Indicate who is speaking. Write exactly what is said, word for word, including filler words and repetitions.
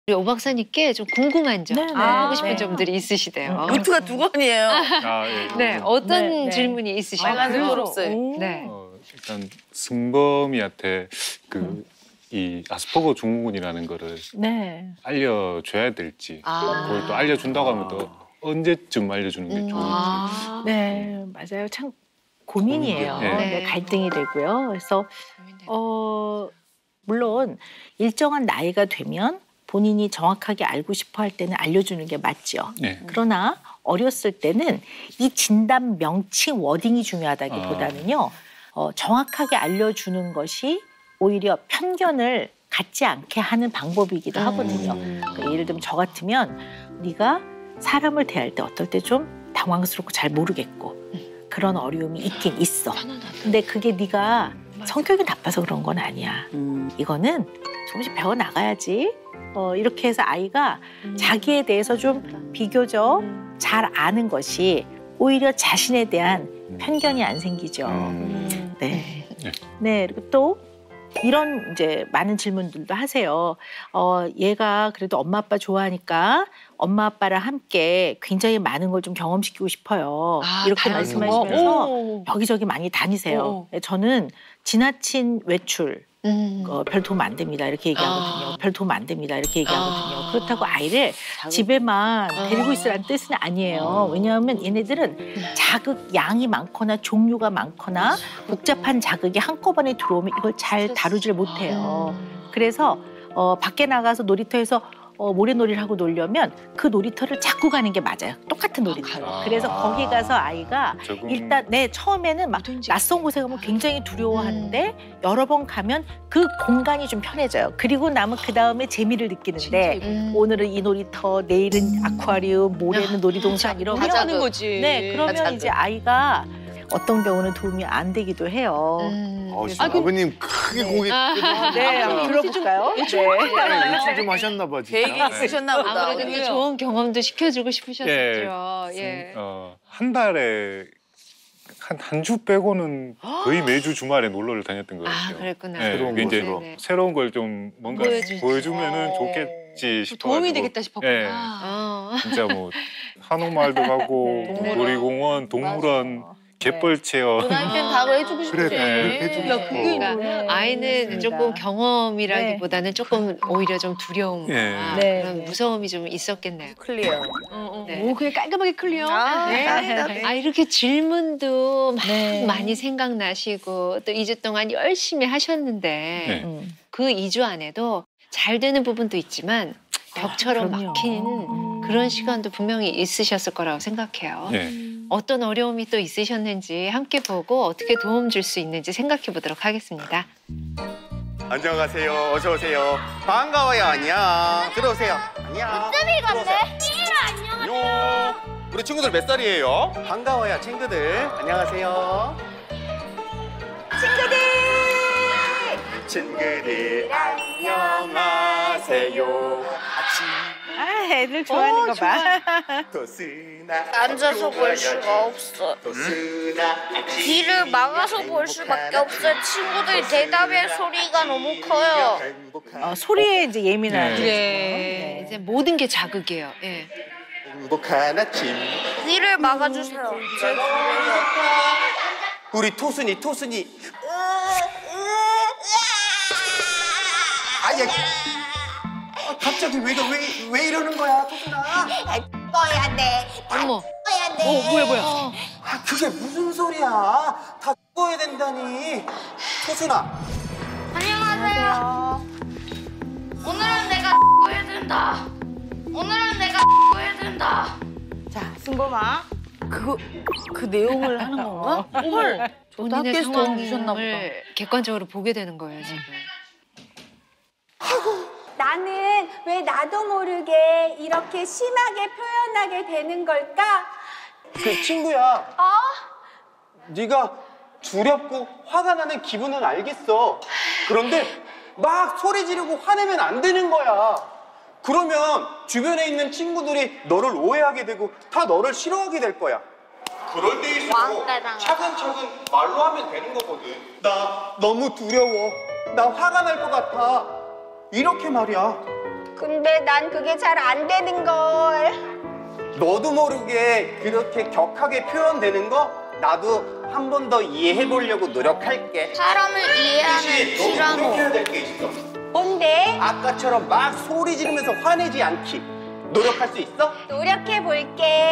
Speaker 1: 우리 오 박사님께 좀 궁금한 점,
Speaker 2: 네네.
Speaker 1: 하고 싶은
Speaker 2: 네.
Speaker 1: 점들이 있으시대요.
Speaker 3: 노트가 두 권이에요.
Speaker 4: 아, 예.
Speaker 1: 네, 어떤
Speaker 2: 네, 네.
Speaker 1: 질문이 있으신가요?
Speaker 3: 빨간색, 초록색.
Speaker 1: 네.
Speaker 4: 어, 일단 승범이한테 그 이 아스퍼거 증후군이라는 거를
Speaker 2: 네.
Speaker 4: 알려줘야 될지,
Speaker 1: 아.
Speaker 4: 그걸 또 알려준다고 하면 또 언제쯤 알려주는 게
Speaker 1: 음.
Speaker 4: 좋을지.
Speaker 1: 아.
Speaker 2: 네, 맞아요. 참 고민이에요.
Speaker 4: 고민이요.
Speaker 1: 네.
Speaker 2: 네, 갈등이 되고요. 그래서 어, 물론 일정한 나이가 되면 본인이 정확하게 알고 싶어 할 때는 알려주는 게 맞죠.
Speaker 4: 네.
Speaker 2: 그러나 어렸을 때는 이 진단 명칭 워딩이 중요하다기보다는요. 어, 정확하게 알려주는 것이 오히려 편견을 갖지 않게 하는 방법이기도 하거든요. 그러니까 예를 들면 저 같으면 네가 사람을 대할 때 어떨 때 좀 당황스럽고 잘 모르겠고 그런 어려움이 있긴 있어. 근데 그게 네가 성격이 나빠서 그런 건 아니야. 이거는 조금씩 배워나가야지. 어, 이렇게 해서 아이가 자기에 대해서 좀 비교적 잘 아는 것이 오히려 자신에 대한 편견이 안 생기죠.
Speaker 4: 음.
Speaker 2: 네.
Speaker 4: 네.
Speaker 2: 네, 그리고 또 이런 이제 많은 질문들도 하세요. 어, 얘가 그래도 엄마 아빠 좋아하니까 엄마 아빠랑 함께 굉장히 많은 걸 좀 경험시키고 싶어요.
Speaker 1: 아,
Speaker 2: 이렇게
Speaker 1: 다양한
Speaker 2: 말씀하시면서
Speaker 1: 거.
Speaker 2: 여기저기 많이 다니세요.
Speaker 1: 오.
Speaker 2: 저는 지나친 외출,
Speaker 1: 음.
Speaker 2: 어, 별 도움 안 됩니다. 이렇게 얘기하거든요.
Speaker 1: 아.
Speaker 2: 별 도움 안 됩니다. 이렇게 얘기하거든요.
Speaker 1: 아.
Speaker 2: 그렇다고 아이를 집에만 데리고 있으라는 뜻은 아니에요. 왜냐하면 얘네들은 자극 양이 많거나 종류가 많거나 복잡한 자극이 한꺼번에 들어오면 이걸 잘 다루질 못해요. 그래서 어, 밖에 나가서 놀이터에서 어, 모래놀이를 하고 놀려면 그 놀이터를 자꾸 가는 게 맞아요. 똑같은 놀이터를.
Speaker 4: 아.
Speaker 2: 그래서 거기 가서 아이가
Speaker 4: 적응.
Speaker 2: 일단 네 처음에는 막
Speaker 1: 뭐든지.
Speaker 2: 낯선 곳에 가면 굉장히 두려워하는데 여러 번 가면 그 공간이 좀 편해져요. 그리고 나면 그 다음에 재미를 느끼는데
Speaker 1: 음.
Speaker 2: 오늘은 이 놀이터, 내일은 아쿠아리움, 모레는 놀이동산 이러면
Speaker 3: 다 하는 거지.
Speaker 2: 네 그러면
Speaker 3: 다
Speaker 2: 이제 아이가 어떤 경우는 도움이 안 되기도 해요.
Speaker 1: 음.
Speaker 5: 어,
Speaker 1: 그래서-
Speaker 5: 아버님 크게 고개
Speaker 2: 네, 한번 들어볼까요? 네.
Speaker 5: 일찍 좀 하셨나 봐 진짜.
Speaker 3: 계획이 있으셨나 보다.
Speaker 1: 아무래도 또 좋은 경험도 시켜주고 싶으셨죠.
Speaker 4: 예.
Speaker 1: 예.
Speaker 4: 어, 한 달에 한 한 주 빼고는 거의 매주 주말에 놀러를 다녔던 것 같아요.
Speaker 1: 아, 그랬구나.
Speaker 4: 네,
Speaker 5: 새로운
Speaker 4: 그게 이제
Speaker 5: 곳으로.
Speaker 1: 네네.
Speaker 4: 새로운 걸 좀 뭔가
Speaker 1: 보여주지.
Speaker 4: 보여주면은
Speaker 3: 어.
Speaker 4: 좋겠지 싶어.
Speaker 3: 도움이 되겠다 싶었구나.
Speaker 4: 예,
Speaker 1: 어.
Speaker 4: 진짜 뭐 한옥마을도 가고
Speaker 2: 네.
Speaker 4: 놀이공원, 동물원,
Speaker 2: 맞아.
Speaker 4: 갯벌 체험.
Speaker 3: 그 나이 때는 다 해주고 싶지.
Speaker 5: 그래,
Speaker 4: 네.
Speaker 5: 해주고
Speaker 3: 야,
Speaker 5: 싶어.
Speaker 3: 그게
Speaker 1: 그러니까
Speaker 2: 네,
Speaker 1: 아이는
Speaker 2: 맞습니다.
Speaker 1: 조금 경험이라기보다는 조금 오히려 좀 두려움,
Speaker 4: 예.
Speaker 2: 네,
Speaker 1: 그런
Speaker 2: 네.
Speaker 1: 무서움이 좀 있었겠네요.
Speaker 3: 클리어.
Speaker 1: 네.
Speaker 6: 오, 그냥 깔끔하게 클리어.
Speaker 3: 아,
Speaker 1: 네.
Speaker 3: 다행이다. 네.
Speaker 1: 아, 이렇게 질문도 막
Speaker 2: 네.
Speaker 1: 많이 생각나시고 또 이 주 동안 열심히 하셨는데
Speaker 4: 네.
Speaker 2: 음.
Speaker 1: 그 이 주 안에도 잘 되는 부분도 있지만 벽처럼
Speaker 2: 그럼요.
Speaker 1: 막힌
Speaker 2: 음.
Speaker 1: 그런 시간도 분명히 있으셨을 거라고 생각해요.
Speaker 4: 예.
Speaker 1: 어떤 어려움이 또 있으셨는지 함께 보고 어떻게 도움 줄 수 있는지 생각해 보도록 하겠습니다.
Speaker 5: 안녕하세요. 어서 오세요. 반가워요. 안녕. 들어오세요. 안녕.
Speaker 7: 이 건데?
Speaker 5: 안녕. 우리 친구들 몇 살이에요? 반가워요, 친구들. 안녕하세요. 친구들. 친구들 안녕하세요. 아침
Speaker 2: 아, 애들 좋아하는 거 봐.
Speaker 5: 도스나
Speaker 7: 앉아서 볼 수가 없어.
Speaker 5: 도스나
Speaker 7: 귀를 막아서 볼 수밖에 없어. 친구들이 대답의 소리가 너무 커요.
Speaker 2: 어, 소리에 이제 예민한.
Speaker 4: 네.
Speaker 1: 그래,
Speaker 2: 네.
Speaker 1: 이제 모든 게 자극이에요. 예.
Speaker 5: 행복한 아침.
Speaker 7: 귀를 막아주세요. 제 귀를.
Speaker 5: 우리 토순이 토순이. 아야. 갑자기 왜, 왜, 왜 이러는 거야, 토순아?
Speaker 7: 꺼야 돼.
Speaker 1: 어머,
Speaker 7: 꺼야 돼.
Speaker 6: 어, 뭐야, 뭐야.
Speaker 5: 아, 그게 무슨 소리야? 다 죽어야 된다니. 토순아.
Speaker 7: 안녕하세요. 오늘은 내가 꺼야 된다. 오늘은 내가 꺼야 된다.
Speaker 3: 자, 승범아. 그거 그 내용을 하는 건가? 헐. 저도
Speaker 1: 본인의
Speaker 3: 학교에서 도움 주셨나 보다.
Speaker 1: 상황을 객관적으로 보게 되는 거예요, 지금.
Speaker 8: 나는 왜 나도 모르게 이렇게 심하게 표현하게 되는 걸까?
Speaker 9: 그 친구야,
Speaker 8: 어?
Speaker 9: 네가 두렵고 화가 나는 기분은 알겠어. 그런데 막 소리 지르고 화내면 안 되는 거야. 그러면 주변에 있는 친구들이 너를 오해하게 되고 다 너를 싫어하게 될 거야. 그럴 때일수록
Speaker 7: 왕따당하다.
Speaker 9: 차근차근 말로 하면 되는 거거든. 나 너무 두려워. 나 화가 날 것 같아. 이렇게 말이야.
Speaker 8: 근데 난 그게 잘 안 되는 걸.
Speaker 9: 너도 모르게 그렇게 격하게 표현되는 거 나도 한 번 더 이해해 보려고 노력할게.
Speaker 7: 사람을 이해하는
Speaker 9: 대신 너도
Speaker 7: 티라노.
Speaker 9: 노력해야 될 게 있어.
Speaker 8: 뭔데?
Speaker 9: 아까처럼 막 소리 지르면서 화내지 않기. 노력할 수 있어?
Speaker 8: 노력해 볼게.